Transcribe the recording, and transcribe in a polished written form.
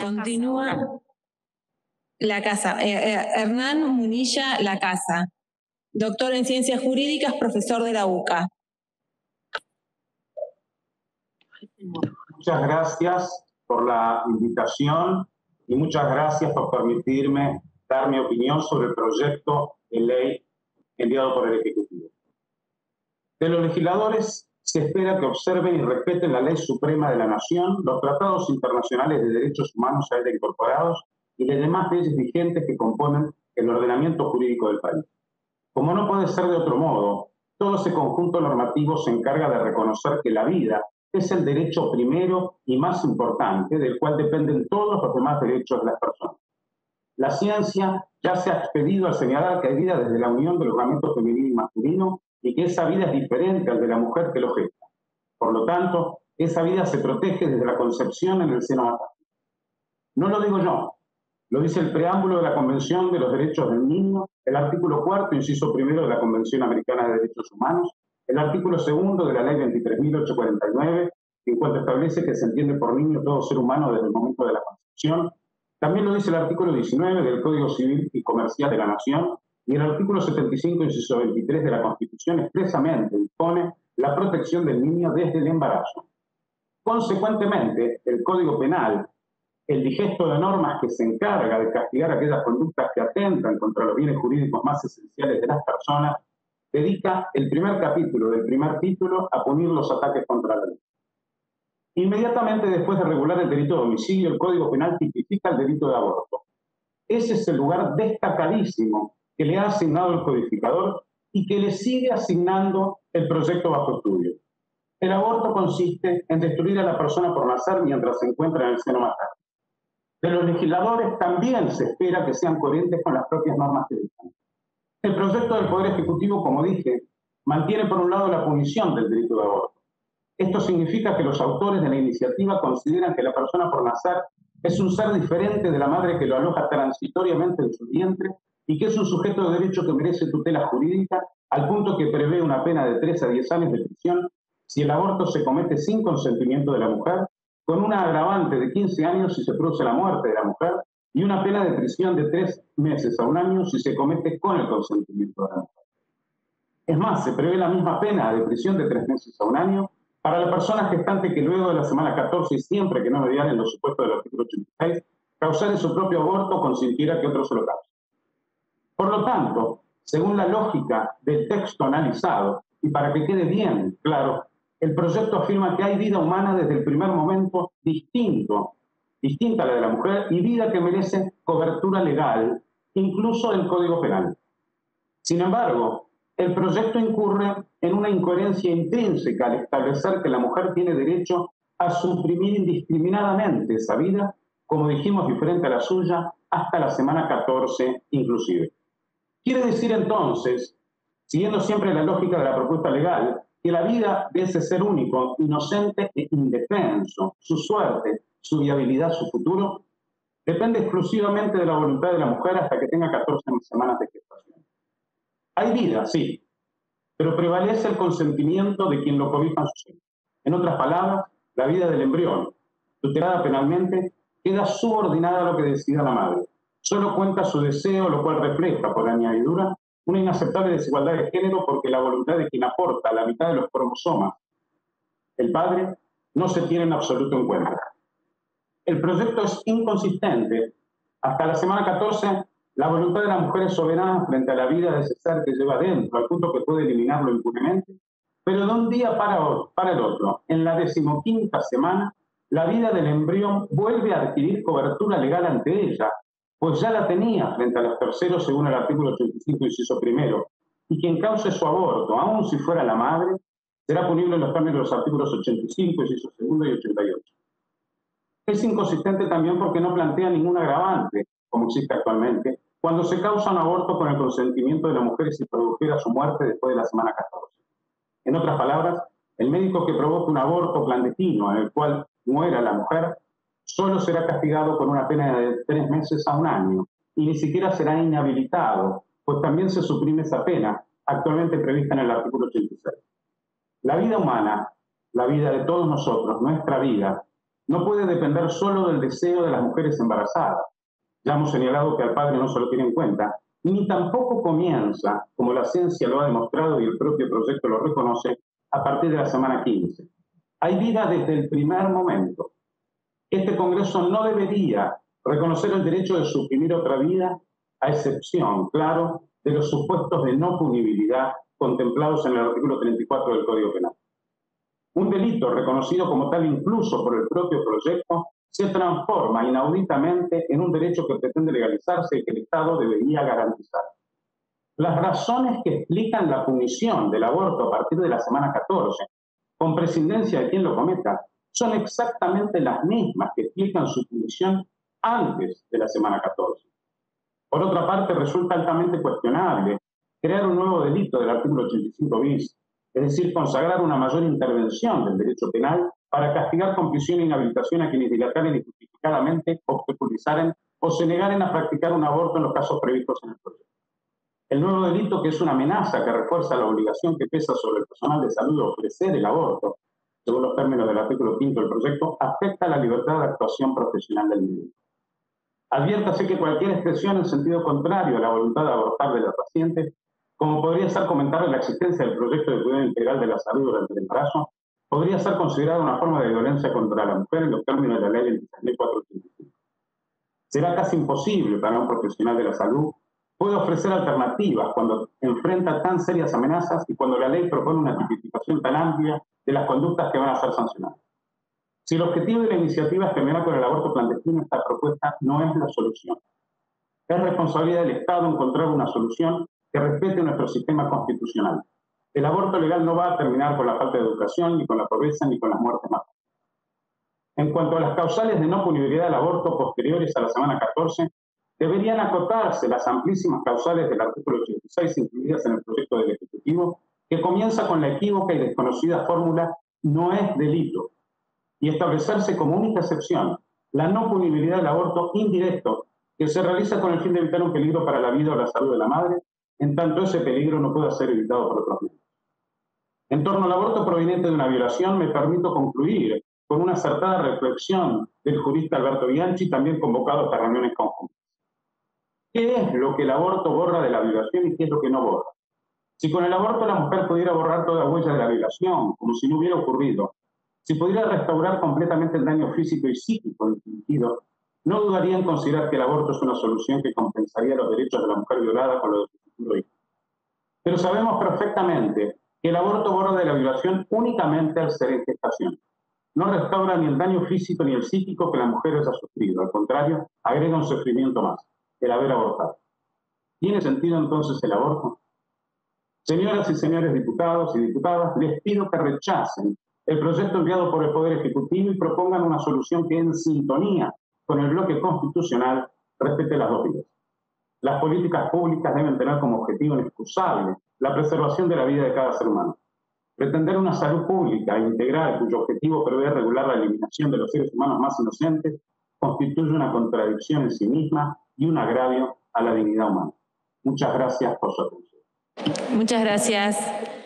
Continúa Lacasa. Hernán Munilla Lacasa, doctor en Ciencias Jurídicas, profesor de la UCA. Muchas gracias por la invitación y muchas gracias por permitirme dar mi opinión sobre el proyecto de ley enviado por el Ejecutivo. De los legisladores se espera que observen y respeten la ley suprema de la Nación, los tratados internacionales de derechos humanos a ella incorporados y las demás leyes vigentes que componen el ordenamiento jurídico del país. Como no puede ser de otro modo, todo ese conjunto normativo se encarga de reconocer que la vida es el derecho primero y más importante, del cual dependen todos los demás derechos de las personas. La ciencia ya se ha expedido a señalar que hay vida desde la unión del ordenamiento femenino y masculino y que esa vida es diferente al de la mujer que lo gesta. Por lo tanto, esa vida se protege desde la concepción en el seno materno. No lo digo yo, lo dice el preámbulo de la Convención de los Derechos del Niño, el artículo 4, inciso 1 de la Convención Americana de Derechos Humanos, el artículo 2 de la Ley 23.849, en cuanto establece que se entiende por niño todo ser humano desde el momento de la concepción. También lo dice el artículo 19 del Código Civil y Comercial de la Nación, y el artículo 75, inciso 23 de la Constitución expresamente dispone la protección del niño desde el embarazo. Consecuentemente, el Código Penal, el digesto de normas que se encarga de castigar aquellas conductas que atentan contra los bienes jurídicos más esenciales de las personas, dedica el primer capítulo del primer título a punir los ataques contra la ley. Inmediatamente después de regular el delito de homicidio, el Código Penal tipifica el delito de aborto. Ese es el lugar destacadísimo que le ha asignado el codificador y que le sigue asignando el proyecto bajo estudio. El aborto consiste en destruir a la persona por nacer mientras se encuentra en el seno materno. De los legisladores también se espera que sean coherentes con las propias normas que dictan. El proyecto del Poder Ejecutivo, como dije, mantiene por un lado la punición del delito de aborto. Esto significa que los autores de la iniciativa consideran que la persona por nacer es un ser diferente de la madre que lo aloja transitoriamente en su vientre y que es un sujeto de derecho que merece tutela jurídica al punto que prevé una pena de 3 a 10 años de prisión si el aborto se comete sin consentimiento de la mujer, con una agravante de 15 años si se produce la muerte de la mujer y una pena de prisión de 3 meses a 1 año si se comete con el consentimiento de la mujer. Es más, se prevé la misma pena de prisión de 3 meses a 1 año para la persona gestante que luego de la semana 14 y siempre que no mediara en los supuestos del artículo 86, causar su propio aborto consintiera que otro se lo cause. Por lo tanto, según la lógica del texto analizado, y para que quede bien claro, el proyecto afirma que hay vida humana desde el primer momento distinta a la de la mujer y vida que merece cobertura legal, incluso del Código Penal. Sin embargo, el proyecto incurre en una incoherencia intrínseca al establecer que la mujer tiene derecho a suprimir indiscriminadamente esa vida, como dijimos, diferente a la suya, hasta la semana 14 inclusive. Quiere decir entonces, siguiendo siempre la lógica de la propuesta legal, que la vida de ese ser único, inocente e indefenso, su suerte, su viabilidad, su futuro, depende exclusivamente de la voluntad de la mujer hasta que tenga 14 semanas de gestación. Hay vida, sí, pero prevalece el consentimiento de quien lo cobija en su seno. En otras palabras, la vida del embrión, tutelada penalmente, queda subordinada a lo que decida la madre. Solo cuenta su deseo, lo cual refleja, por añadidura, una inaceptable desigualdad de género porque la voluntad de quien aporta la mitad de los cromosomas, el padre, no se tiene en absoluto en cuenta. El proyecto es inconsistente. Hasta la semana 14, la voluntad de la mujer es soberana frente a la vida de ese ser que lleva dentro, al punto que puede eliminarlo impunemente. Pero de un día para el otro, en la 15ª semana, la vida del embrión vuelve a adquirir cobertura legal ante ella, pues ya la tenía frente a los terceros según el artículo 85, inciso 1, y quien cause su aborto, aun si fuera la madre, será punible en los términos de los artículos 85, inciso 2 y 88. Es inconsistente también porque no plantea ningún agravante, como existe actualmente, cuando se causa un aborto con el consentimiento de la mujer y se produjera su muerte después de la semana 14. En otras palabras, el médico que provoque un aborto clandestino en el cual muera la mujer solo será castigado con una pena de 3 meses a 1 año y ni siquiera será inhabilitado, pues también se suprime esa pena, actualmente prevista en el artículo 86. La vida humana, la vida de todos nosotros, nuestra vida, no puede depender solo del deseo de las mujeres embarazadas. Ya hemos señalado que al padre no se lo tiene en cuenta, ni tampoco comienza, como la ciencia lo ha demostrado y el propio proyecto lo reconoce, a partir de la semana 15. Hay vida desde el primer momento. Este Congreso no debería reconocer el derecho de suprimir otra vida, a excepción, claro, de los supuestos de no punibilidad contemplados en el artículo 34 del Código Penal. Un delito reconocido como tal incluso por el propio proyecto se transforma inauditamente en un derecho que pretende legalizarse y que el Estado debería garantizar. Las razones que explican la punición del aborto a partir de la semana 14, con prescindencia de quien lo cometa, son exactamente las mismas que explican su punición antes de la semana 14. Por otra parte, resulta altamente cuestionable crear un nuevo delito del artículo 85 bis, es decir, consagrar una mayor intervención del derecho penal para castigar con prisión e inhabilitación a quienes dilataran injustificadamente, obstaculizaren o se negaren a practicar un aborto en los casos previstos en el proyecto. El nuevo delito, que es una amenaza que refuerza la obligación que pesa sobre el personal de salud de ofrecer el aborto, según los términos del artículo 5 del proyecto, afecta la libertad de actuación profesional del individuo. Adviértase que cualquier expresión en sentido contrario a la voluntad de abortar de la paciente, como podría ser comentar la existencia del proyecto de cuidado integral de la salud durante el embarazo, podría ser considerada una forma de violencia contra la mujer en los términos de la ley 26.485. Será casi imposible para un profesional de la salud puede ofrecer alternativas cuando enfrenta tan serias amenazas y cuando la ley propone una tipificación tan amplia de las conductas que van a ser sancionadas. Si el objetivo de la iniciativa es terminar con el aborto clandestino, esta propuesta no es la solución. Es responsabilidad del Estado encontrar una solución que respete nuestro sistema constitucional. El aborto legal no va a terminar con la falta de educación, ni con la pobreza, ni con las muertes más. En cuanto a las causales de no punibilidad del aborto posteriores a la semana 14, deberían acotarse las amplísimas causales del artículo 86 incluidas en el proyecto del Ejecutivo, que comienza con la equívoca y desconocida fórmula "no es delito", y establecerse como única excepción la no punibilidad del aborto indirecto, que se realiza con el fin de evitar un peligro para la vida o la salud de la madre, en tanto ese peligro no pueda ser evitado por otros medios. En torno al aborto proveniente de una violación, me permito concluir con una acertada reflexión del jurista Alberto Bianchi, también convocado a estas reuniones conjuntas. ¿Qué es lo que el aborto borra de la violación y qué es lo que no borra? Si con el aborto la mujer pudiera borrar toda huella de la violación, como si no hubiera ocurrido, si pudiera restaurar completamente el daño físico y psíquico infligido, no dudaría en considerar que el aborto es una solución que compensaría los derechos de la mujer violada con los de su futuro hijo. Pero sabemos perfectamente que el aborto borra de la violación únicamente al ser en gestación. No restaura ni el daño físico ni el psíquico que la mujer haya sufrido. Al contrario, agrega un sufrimiento más, el haber abortado. ¿Tiene sentido entonces el aborto? Señoras y señores diputados y diputadas, les pido que rechacen el proyecto enviado por el Poder Ejecutivo y propongan una solución que en sintonía con el bloque constitucional respete las dos vías. Las políticas públicas deben tener como objetivo inexcusable la preservación de la vida de cada ser humano. Pretender una salud pública integral cuyo objetivo prevé regular la eliminación de los seres humanos más inocentes constituye una contradicción en sí misma y un agravio a la dignidad humana. Muchas gracias por su atención. Muchas gracias.